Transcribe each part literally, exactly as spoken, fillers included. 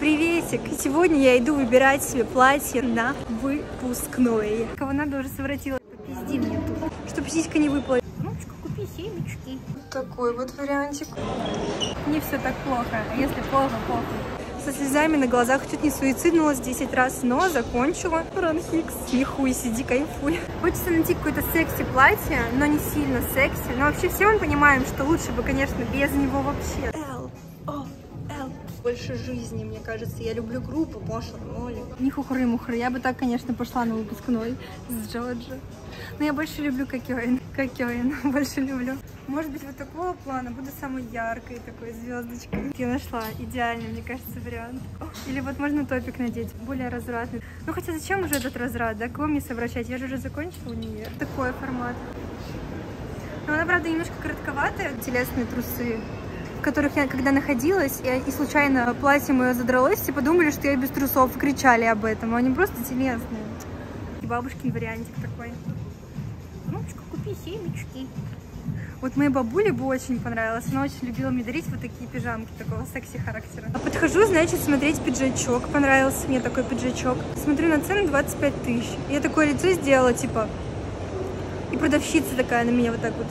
Приветик! Сегодня я иду выбирать себе платье на выпускной. Кого надо уже совратила. Попизди мне тут, чтобы сиська не выпала. Внучка, купи семечки. Такой вот вариантик. Не все так плохо, а если плохо, плохо. Со слезами на глазах чуть не суициднулась десять раз, но закончила. Ранхикс. Не хуй, сиди, кайфуй. Хочется найти какое-то секси платье, но не сильно секси. Но вообще все мы понимаем, что лучше бы, конечно, без него вообще. Л, О, Л. Больше жизни, мне кажется. Я люблю группу Пошло Молли. Не хухры-мухры. Я бы так, конечно, пошла на выпускной с Джоджо. Но я больше люблю Кокёин. Кокёин. Больше люблю. Может быть, вот такого плана буду самой яркой такой звездочкой. Я нашла идеальный, мне кажется, вариант. Или вот можно топик надеть, более развратный. Ну хотя зачем уже этот разврат, да? Кого мне совращать? Я же уже закончила универ. Такой формат. Но она, правда, немножко коротковатая. Телесные трусы, в которых я когда находилась, и, и случайно платье мое задралось, все подумали, что я без трусов, и кричали об этом. А они просто телесные. И бабушкин вариантик такой. Внучка, купи семечки. Вот моей бабуле бы очень понравилось. Она очень любила мне дарить вот такие пижамки такого секси-характера. А подхожу, значит, смотреть пиджачок. Понравился мне такой пиджачок. Смотрю на цену двадцать пять тысяч. Я такое лицо сделала, типа. И продавщица такая на меня вот так вот.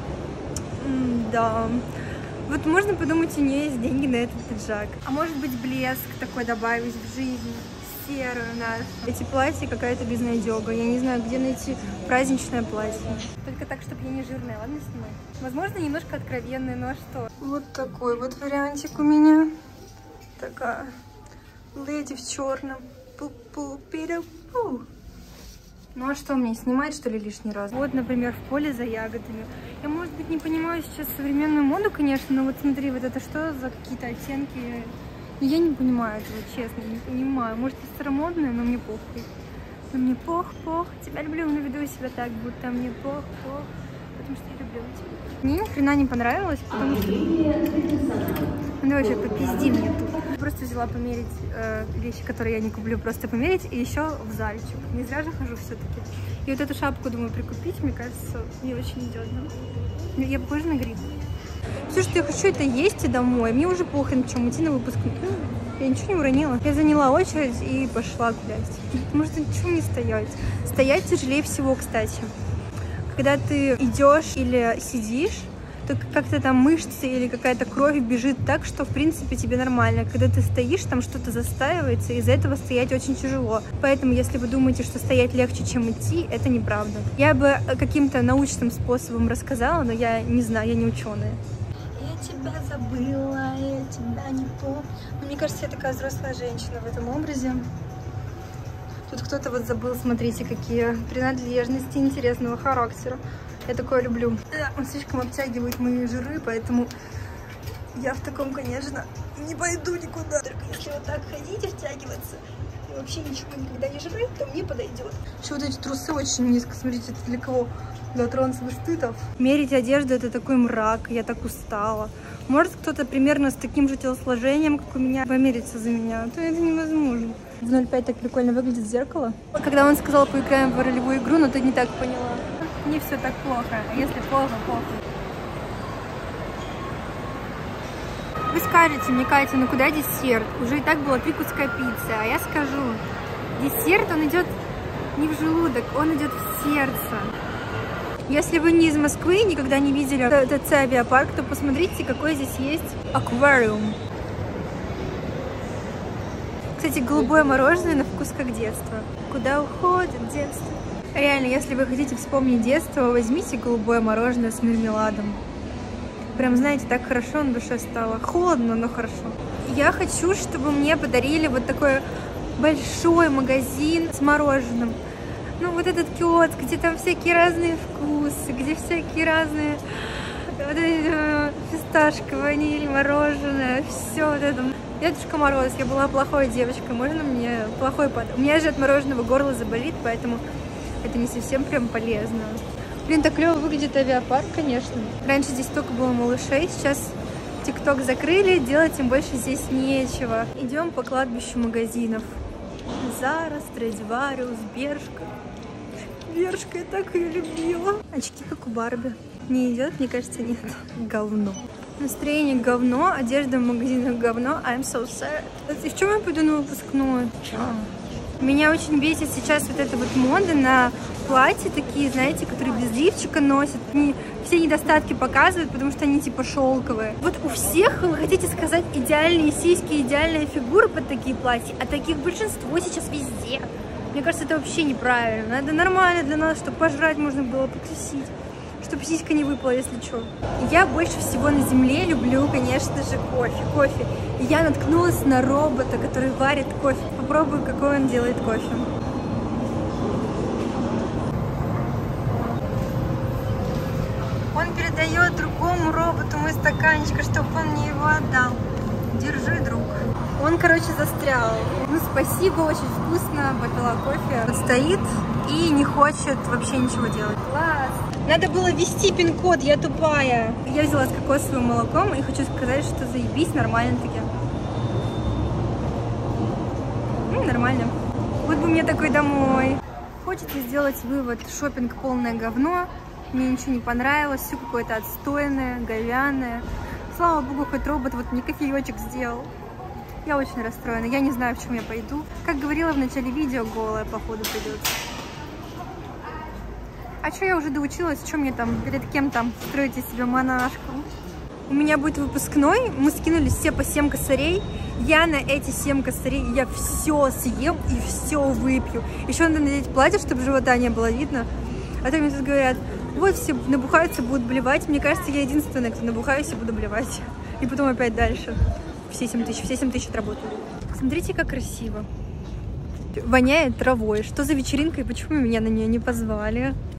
М-да. Вот можно подумать, у нее есть деньги на этот пиджак. А может быть, блеск такой добавить в жизнь. Серую нашу. Эти платья какая-то безнадега. Я не знаю, где найти праздничное платье. Только так, чтобы я не жирная. Ладно, снимай. Возможно, немножко откровенная, но что? Вот такой вот вариантик у меня. Такая леди в черном. Пу-пу-пиду-пу. Ну а что мне, снимать что ли лишний раз? Вот, например, в поле за ягодами. Я, может быть, не понимаю сейчас современную моду, конечно, но вот смотри, вот это что за какие-то оттенки? Я не понимаю этого, честно, не понимаю. Может, это старомодное, но мне похуй. Но мне пох-пох. Тебя люблю, но веду себя так, будто мне пох-пох. Потому что я люблю тебя. Мне ни хрена не понравилось, потому что... Ну давай вообще попизди мне тут. Просто взяла померить э, вещи, которые я не куплю, просто померить. И еще в зальчик. Не зря же хожу все-таки. И вот эту шапку, думаю, прикупить, мне кажется, не очень идет. Да? Я похожа на гриб. Все, что я хочу, это есть и домой. Мне уже плохо на чем идти на выпуск. Я ничего не уронила. Я заняла очередь и пошла гулять. Может, ничего не стоять. Стоять тяжелее всего, кстати. Когда ты идешь или сидишь, то как-то там мышцы или какая-то кровь бежит так, что, в принципе, тебе нормально. Когда ты стоишь, там что-то застаивается, и из-за этого стоять очень тяжело. Поэтому, если вы думаете, что стоять легче, чем идти, это неправда. Я бы каким-то научным способом рассказала, но я не знаю, я не ученая. Я тебя забыла, я тебя не помню. Мне кажется, я такая взрослая женщина в этом образе. Тут кто-то вот забыл, смотрите, какие принадлежности интересного характера. Я такое люблю. Он слишком обтягивает мои жиры, поэтому я в таком, конечно, не пойду никуда. Только если вот так ходить и втягиваться, и вообще ничего никогда не жрать, то мне подойдет. Еще вот эти трусы очень низко. Смотрите, это для кого? Для трансвеститов. Мерить одежду — это такой мрак. Я так устала. Может, кто-то примерно с таким же телосложением, как у меня, померится за меня. То это невозможно. В ноль пять так прикольно выглядит зеркало. Когда он сказал, поиграем в ролевую игру, но ты не так поняла. Не все так плохо, а если плохо, плохо. Вы скажете мне, Катя, ну куда десерт? Уже и так была пикутская пицца, а я скажу, десерт, он идет не в желудок, он идет в сердце. Если вы не из Москвы, никогда не видели ТЦ Авиапарк, то посмотрите, какой здесь есть аквариум. Кстати, голубое мороженое на вкус как детство. Куда уходит детство? Реально, если вы хотите вспомнить детство, возьмите голубое мороженое с мармеладом. Прям, знаете, так хорошо на душе стало. Холодно, но хорошо. Я хочу, чтобы мне подарили вот такой большой магазин с мороженым. Ну, вот этот киоск, где там всякие разные вкусы, где всякие разные... Вот эти, фисташка, ваниль, мороженое, все вот это. Дедушка Мороз, я была плохой девочкой, можно мне плохой подарок? У меня же от мороженого горло заболит, поэтому это не совсем прям полезно. Блин, так клево выглядит авиапарк, конечно. Раньше здесь только было малышей, сейчас ТикТок закрыли, делать им больше здесь нечего. Идем по кладбищу магазинов. Зара, Страдивариус, Бершка. Бершка, я так ее любила. Очки, как у Барби. Не идет, мне кажется, нет. Говно. Настроение говно, одежда в магазинах говно. I'm so sad. И в чем я пойду на выпускной? Меня очень бесит сейчас вот эта вот мода на платья такие, знаете, которые без лифчика носят. Они все недостатки показывают, потому что они типа шелковые. Вот у всех, вы хотите сказать, идеальные сиськи, идеальная фигура под такие платья, а таких большинство сейчас везде. Мне кажется, это вообще неправильно. Это нормально для нас, чтобы пожрать можно было потусить. Чтобы сиська не выпала, если что. Я больше всего на земле люблю, конечно же, кофе. Кофе. И я наткнулась на робота, который варит кофе. Попробую, какой он делает кофе. Он передает другому роботу мой стаканчик, чтобы он мне его отдал. Держи, друг. Он, короче, застрял. Ну, спасибо, очень вкусно. Попила кофе. Он стоит и не хочет вообще ничего делать. Класс. Надо было ввести пин-код, я тупая. Я взяла с кокосовым молоком и хочу сказать, что заебись, нормально-таки. Ну, нормально. Вот бы мне такой домой. Хочется сделать вывод: шопинг полное говно. Мне ничего не понравилось, все какое-то отстойное, говяное. Слава богу, хоть робот вот мне кофеечек сделал. Я очень расстроена, я не знаю, в чем я пойду. Как говорила в начале видео, голая походу придется. А что я уже доучилась, что мне там, перед кем там строить из себя монашку? У меня будет выпускной, мы скинули все по семь косарей. Я на эти семь косарей, я все съем и все выпью. Еще надо надеть платье, чтобы живота не было видно. А то мне тут говорят: вот все набухаются, будут блевать. Мне кажется, я единственная, кто набухаюсь и буду блевать. И потом опять дальше. Все семь тысяч, все семь тысяч отработали. Смотрите, как красиво. Воняет травой. Что за вечеринка и почему меня на нее не позвали?